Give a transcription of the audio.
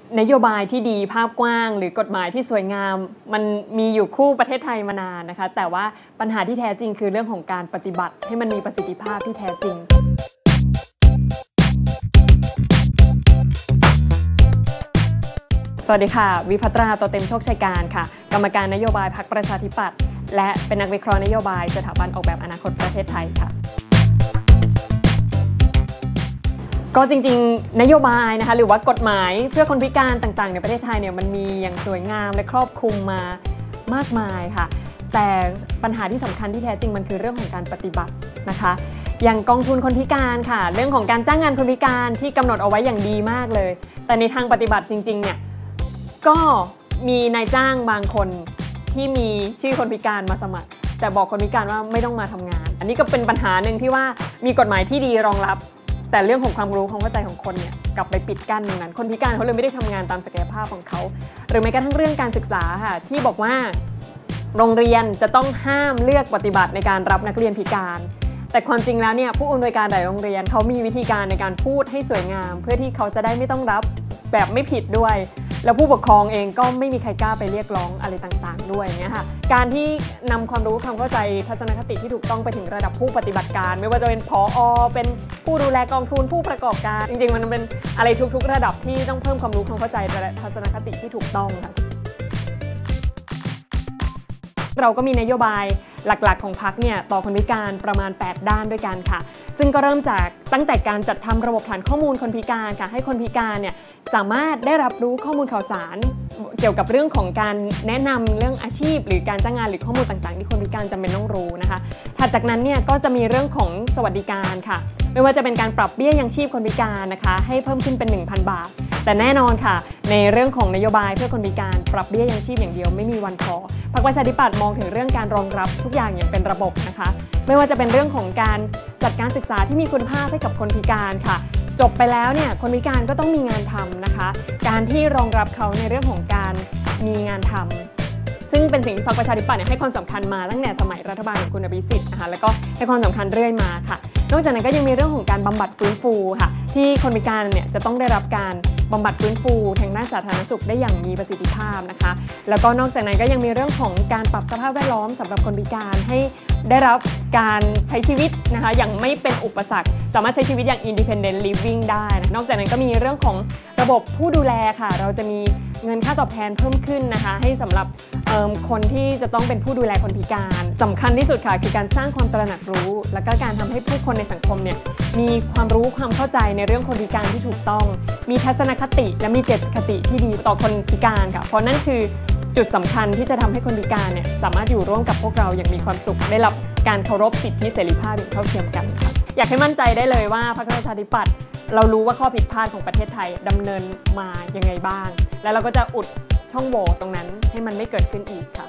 นโยบายที่ดีภาพกว้างหรือกฎหมายที่สวยงามมันมีอยู่คู่ประเทศไทยมานานนะคะแต่ว่าปัญหาที่แท้จริงคือเรื่องของการปฏิบัติให้มันมีประสิทธิภาพที่แท้จริงสวัสดีค่ะวิภัตราโตเต็มโชคชัยการค่ะกรรมการนโยบายพรรคประชาธิปัตย์และเป็นนักวิเคราะห์นโยบายสถาบันออกแบบอนาคตประเทศไทยค่ะก็จริงๆนโยบายนะคะหรือว่ากฎหมายเพื่อคนพิการต่างๆในประเทศไทยเนี่ยมันมีอย่างสวยงามและครอบคลุมมามากมายค่ะแต่ปัญหาที่สำคัญที่แท้จริงมันคือเรื่องของการปฏิบัตินะคะอย่างกองทุนคนพิการค่ะเรื่องของการจ้างงานคนพิการที่กำหนดเอาไว้อย่างดีมากเลยแต่ในทางปฏิบัติจริงๆเนี่ยก็มีนายจ้างบางคนที่มีชื่อคนพิการมาสมัครแต่บอกคนพิการว่าไม่ต้องมาทำงานอันนี้ก็เป็นปัญหาหนึ่งที่ว่ามีกฎหมายที่ดีรองรับแต่เรื่องของความรู้ความเข้าใจของคนเนี่ยกลับไปปิดกั้นตรงนั้นคนพิการเขาเลยไม่ได้ทำงานตามศักยภาพของเขาหรือแม้กระทั่งเรื่องการศึกษาค่ะที่บอกว่าโรงเรียนจะต้องห้ามเลือกปฏิบัติในการรับนักเรียนพิการแต่ความจริงแล้วเนี่ยผู้อำนวยการหลายโรงเรียนเขามีวิธีการในการพูดให้สวยงามเพื่อที่เขาจะได้ไม่ต้องรับแบบไม่ผิดด้วยแล้วผู้ปกครองเองก็ไม่มีใครกล้าไปเรียกร้องอะไรต่างๆด้วยเนี่ยค่ะการที่นำความรู้ความเข้าใจทัศนคติที่ถูกต้องไปถึงระดับผู้ปฏิบัติการไม่ว่าจะเป็นผอ.เป็นผู้ดูแลกองทุนผู้ประกอบการจริงๆมันเป็นอะไรทุกๆระดับที่ต้องเพิ่มความรู้ความเข้าใจและทัศนคติที่ถูกต้องค่ะเราก็มีนโยบายหลักๆของพรรคเนี่ยต่อคนพิการประมาณ8ด้านด้วยกันค่ะซึ่งก็เริ่มจากตั้งแต่การจัดทำระบบฐานข้อมูลคนพิการค่ะให้คนพิการเนี่ยสามารถได้รับรู้ข้อมูลข่าวสารเกี่ยวกับเรื่องของการแนะนำเรื่องอาชีพหรือการจ้างงานหรือข้อมูลต่างๆที่คนพิการจำเป็นต้องรู้นะคะถัดจากนั้นเนี่ยก็จะมีเรื่องของสวัสดิการค่ะไม่ว่าจะเป็นการปรับเบี้ยยังชีพคนพิการนะคะให้เพิ่มขึ้นเป็น 1,000 บาทแต่แน่นอนค่ะในเรื่องของนโยบายเพื่อคนพิการปรับเบี้ยยังชีพอย่างเดียวไม่มีวันพอพรรคประชาธิปัตย์มองถึงเรื่องการรองรับทุกอย่างอย่างเป็นระบบนะคะไม่ว่าจะเป็นเรื่องของการจัดการศึกษาที่มีคุณภาพให้กับคนพิการค่ะจบไปแล้วเนี่ยคนพิการก็ต้องมีงานทำนะคะการที่รองรับเขาในเรื่องของการมีงานทำซึ่งเป็นสิ่งที่พรรคประชาธิปัตย์ให้ความสำคัญมาตั้งแต่สมัยรัฐบาลของคุณอภิสิทธิ์นะคะแล้วก็ให้ความสำคัญเรื่อยมาค่ะนอกจากนั้นก็ยังมีเรื่องของการบำบัดฟื้นฟูค่ะที่คนพิการเนี่ยจะต้องได้รับการบำบัดฟื้นฟูทางด้านสาธารณสุขได้อย่างมีประสิทธิภาพนะคะแล้วก็นอกจากนั้นก็ยังมีเรื่องของการปรับสภาพแวดล้อมสำหรับคนพิการให้ได้รับการใช้ชีวิตนะคะอย่างไม่เป็นอุปสรรคสามารถใช้ชีวิตอย่าง independent living ได้นะนอกจากนั้นก็มีเรื่องของระบบผู้ดูแลค่ะเราจะมีเงินค่าตอบแทนเพิ่มขึ้นนะคะให้สำหรับคนที่จะต้องเป็นผู้ดูแลคนพิการสำคัญที่สุดค่ะคือการสร้างความตระหนักรู้และก็การทำให้ผู้คนในสังคมเนี่ยมีความรู้ความเข้าใจในเรื่องคนพิการที่ถูกต้องมีทัศนคติและมีเจตคติที่ดีต่อคนพิการค่ะเพราะนั่นคือจุดสำคัญที่จะทำให้คนพิการเนี่ยสามารถอยู่ร่วมกับพวกเราอย่างมีความสุขได้รับการเคารพสิทธิเสรีภาพอย่างเท่าเทียมกันค่ะอยากให้มั่นใจได้เลยว่าพรรคประชาธิปัตย์เรารู้ว่าข้อผิดพลาดของประเทศไทยดำเนินมายังไงบ้างและเราก็จะอุดช่องโหว่ตรงนั้นให้มันไม่เกิดขึ้นอีกค่ะ